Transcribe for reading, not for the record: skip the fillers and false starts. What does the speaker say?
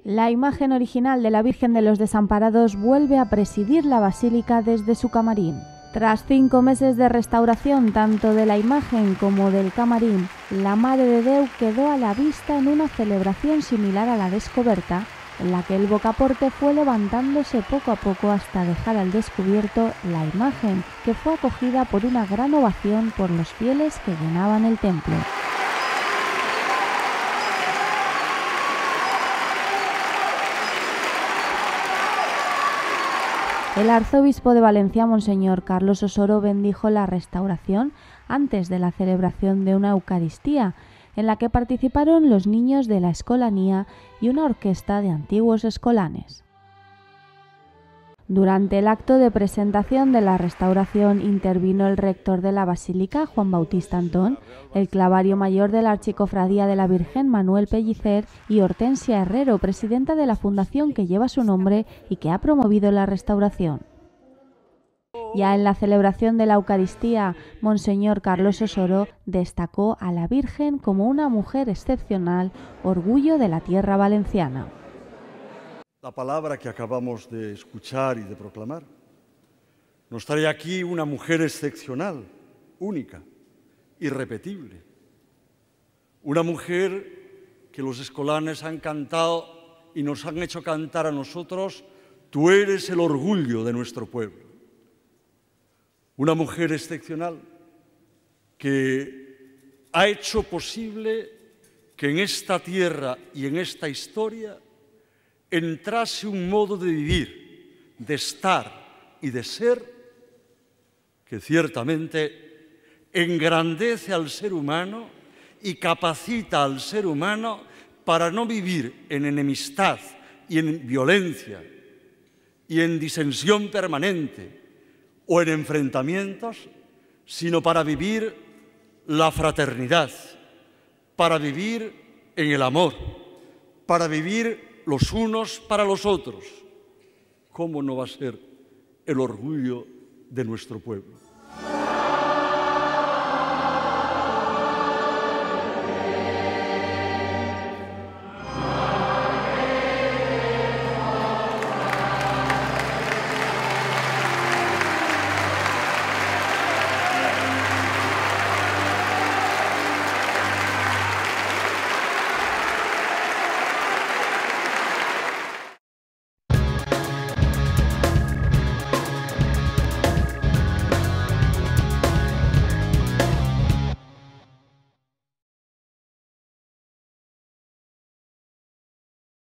La imagen original de la Virgen de los Desamparados vuelve a presidir la basílica desde su camarín. Tras 5 meses de restauración tanto de la imagen como del camarín, la Mare de Déu quedó a la vista en una celebración similar a la descoberta, en la que el bocaporte fue levantándose poco a poco hasta dejar al descubierto la imagen, que fue acogida por una gran ovación por los fieles que llenaban el templo. El arzobispo de Valencia, Monseñor Carlos Osoro, bendijo la restauración antes de la celebración de una Eucaristía, en la que participaron los niños de la escolanía y una orquesta de antiguos escolanes. Durante el acto de presentación de la restauración intervino el rector de la Basílica, Juan Bautista Antón, el clavario mayor de la Archicofradía de la Virgen, Manuel Pellicer, y Hortensia Herrero, presidenta de la fundación que lleva su nombre y que ha promovido la restauración. Ya en la celebración de la Eucaristía, Monseñor Carlos Osoro destacó a la Virgen como una mujer excepcional, orgullo de la tierra valenciana. La palabra que acabamos de escuchar y de proclamar nos trae aquí una mujer excepcional, única, irrepetible. Una mujer que los escolanes han cantado y nos han hecho cantar a nosotros: tú eres el orgullo de nuestro pueblo. Una mujer excepcional que ha hecho posible que en esta tierra y en esta historia entrase un modo de vivir, de estar y de ser que ciertamente engrandece al ser humano y capacita al ser humano para no vivir en enemistad y en violencia y en disensión permanente o en enfrentamientos, sino para vivir la fraternidad, para vivir en el amor, para vivir los unos para los otros. ¿Cómo no va a ser el orgullo de nuestro pueblo?